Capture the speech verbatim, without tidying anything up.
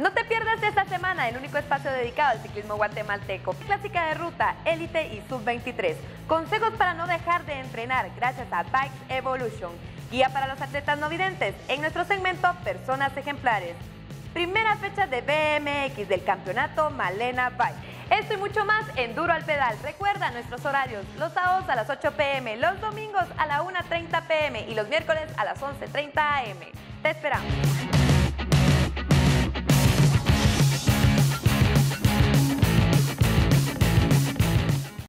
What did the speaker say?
No te pierdas esta semana el único espacio dedicado al ciclismo guatemalteco, clásica de ruta, élite y sub veintitrés. Consejos para no dejar de entrenar gracias a Bikes Evolution. Guía para los atletas no videntes en nuestro segmento Personas Ejemplares. Primera fecha de B M X del campeonato Malena Bike. Esto y mucho más en Duro al Pedal. Recuerda nuestros horarios: los sábados a las ocho pe eme, los domingos a la una treinta pe eme y los miércoles a las once treinta a eme. Te esperamos.